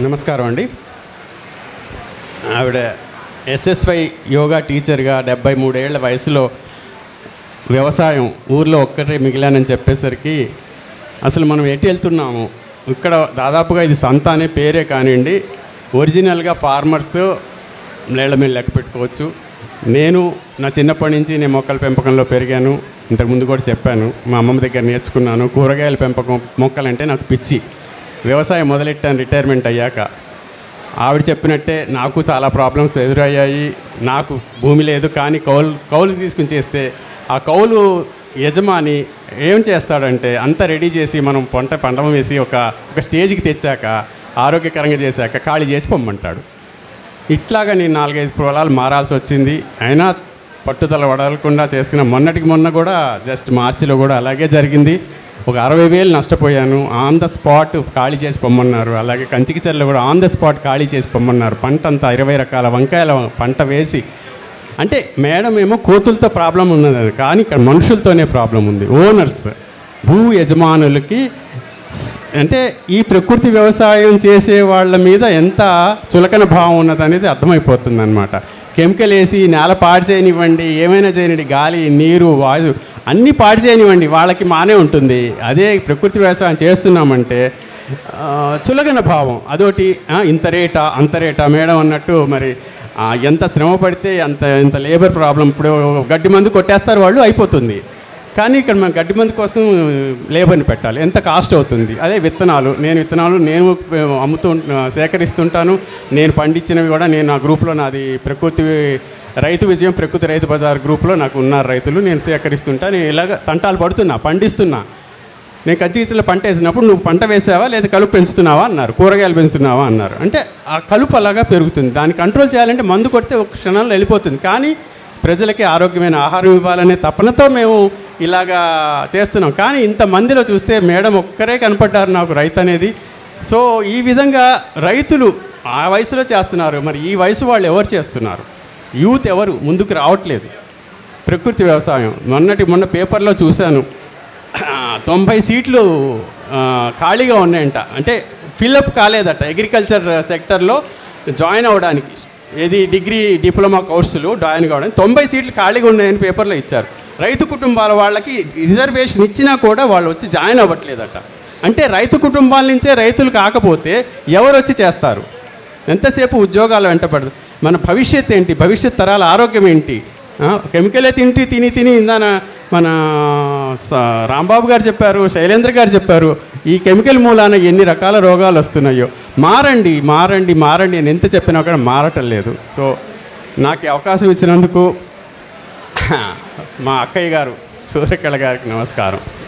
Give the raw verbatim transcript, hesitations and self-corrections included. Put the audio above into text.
నమస్కారం అండి. ఆవిడ ఎస్ఎస్వై యోగా టీచర్గా డెబ్బై మూడేళ్ల వయసులో వ్యవసాయం ఊర్లో ఒక్కటే మిగిలానని చెప్పేసరికి అసలు మనం ఎటు వెళ్తున్నాము, ఇక్కడ దాదాపుగా ఇది సంత అనే పేరే కానివ్వండి, ఒరిజినల్గా ఫార్మర్స్ నేళ్ల మీద లెక్క పెట్టుకోవచ్చు. నేను నా చిన్నప్పటి నుంచి నేను మొక్కల పెంపకంలో పెరిగాను. ఇంతకుముందు కూడా చెప్పాను, మా అమ్మమ్మ దగ్గర నేర్చుకున్నాను. కూరగాయల పెంపకం, మొక్కలంటే నాకు పిచ్చి. వ్యవసాయం మొదలెట్టాను రిటైర్మెంట్ అయ్యాక. ఆవిడ చెప్పినట్టే నాకు చాలా ప్రాబ్లమ్స్ ఎదురయ్యాయి. నాకు భూమి లేదు, కానీ కౌలు కౌలు తీసుకుని చేస్తే ఆ కౌలు యజమాని ఏం చేస్తాడంటే అంతా రెడీ చేసి మనం పంట పంటం వేసి ఒక ఒక స్టేజ్కి తెచ్చాక ఆరోగ్యకరంగా చేశాక ఖాళీ చేసి పొమ్మంటాడు. ఇట్లాగా నేను నాలుగైదు పొలాలు మారాల్సి వచ్చింది. అయినా పట్టుదల వదలకుండా చేసిన మొన్నటికి మొన్న కూడా జస్ట్ మార్చిలో కూడా అలాగే జరిగింది. ఒక అరవై వేలు నష్టపోయాను. ఆన్ ద స్పాట్ ఖాళీ చేసి పొమ్మన్నారు. అలాగే కంచికిచర్లో కూడా ఆన్ ద స్పాట్ ఖాళీ చేసి పొమ్మన్నారు. పంట అంతా ఇరవై రకాల వంకాయల పంట వేసి, అంటే మేడం ఏమో కోతులతో ప్రాబ్లం ఉన్నది, కానీ ఇక్కడ మనుషులతోనే ప్రాబ్లం ఉంది. ఓనర్స్, భూ యజమానులకి, అంటే ఈ ప్రకృతి వ్యవసాయం చేసే వాళ్ళ మీద ఎంత చులకన భావం ఉన్నది అనేది అర్థమైపోతుంది అనమాట. కెమికల్ వేసి నేల పాడు చేయనివ్వండి, ఏమైనా చేయనివ్వండి, గాలి నీరు వాయు అన్నీ పాడు చేయనివ్వండి, వాళ్ళకి మానే ఉంటుంది. అదే ప్రకృతి వ్యవసాయం చేస్తున్నామంటే చులకన భావం అదొకటి. ఇంత రేటా అంత రేటా మేడం అన్నట్టు, మరి ఎంత శ్రమ పడితే అంత ఇంత లేబర్ ప్రాబ్లం. ఇప్పుడు గడ్డి మందు కొట్టేస్తారు వాళ్ళు, అయిపోతుంది. కానీ ఇక్కడ మనం గడ్డి మందు కోసం లేబర్ని పెట్టాలి, ఎంత కాస్ట్ అవుతుంది. అదే విత్తనాలు, నేను విత్తనాలు నేను అమ్ముతూ సేకరిస్తుంటాను. నేను పండించినవి కూడా నేను నా గ్రూప్లో, నాది ప్రకృతి రైతు విజయం ప్రకృతి రైతు బజార్ గ్రూప్లో నాకు ఉన్నారు రైతులు, నేను సేకరిస్తుంటా. నేను ఇలాగ తంటాలు పడుతున్నా, పండిస్తున్నా. నేను కంచికిచర్లో పంట వేసినప్పుడు నువ్వు పంట వేసావా లేదా కలుపు పెంచుతున్నావా అన్నారు, కూరగాయలు పెంచుతున్నావా అన్నారు. అంటే ఆ కలుపు అలాగా పెరుగుతుంది. దాన్ని కంట్రోల్ చేయాలంటే మందు కొడితే ఒక క్షణంలో వెళ్ళిపోతుంది. కానీ ప్రజలకి ఆరోగ్యమైన ఆహారం ఇవ్వాలనే తపనతో మేము ఇలాగా చేస్తున్నాం. కానీ ఇంతమందిలో చూస్తే మేడం ఒక్కరే కనపడ్డారు నాకు రైతు అనేది. సో ఈ విధంగా రైతులు ఆ వయసులో చేస్తున్నారు. మరి ఈ వయసు వాళ్ళు ఎవరు చేస్తున్నారు? యూత్ ఎవరు ముందుకు రావట్లేదు. ప్రకృతి వ్యవసాయం మొన్నటి మొన్న పేపర్లో చూశాను, తొంభై సీట్లు ఖాళీగా ఉన్నాయంట. అంటే ఫిల్అప్ కాలేదట అగ్రికల్చర్ సెక్టర్లో జాయిన్ అవ్వడానికి. ఏది డిగ్రీ డిప్లొమా కోర్సులు జాయిన్ కావడానికి తొంభై సీట్లు ఖాళీగా ఉన్నాయని పేపర్లో ఇచ్చారు. రైతు కుటుంబాల వాళ్ళకి రిజర్వేషన్ ఇచ్చినా కూడా వాళ్ళు వచ్చి జాయిన్ అవ్వట్లేదట. అంటే రైతు కుటుంబాల నుంచే రైతులు కాకపోతే ఎవరు వచ్చి చేస్తారు? ఎంతసేపు ఉద్యోగాలు వెంటపడదు. మన భవిష్యత్ ఏంటి? భవిష్యత్ తరాల ఆరోగ్యం ఏంటి? కెమికలే తింటి తిని తిని ఇందాన మన రాంబాబు గారు చెప్పారు, శైలేంద్ర గారు చెప్పారు, ఈ కెమికల్ మూలాన ఎన్ని రకాల రోగాలు వస్తున్నాయో. మారండి మారండి మారండి అని ఎంత చెప్పినా కూడా మారటం లేదు. సో నాకు అవకాశం ఇచ్చినందుకు మా అక్కయ్య గారు సూర్యకళ గారికి నమస్కారం.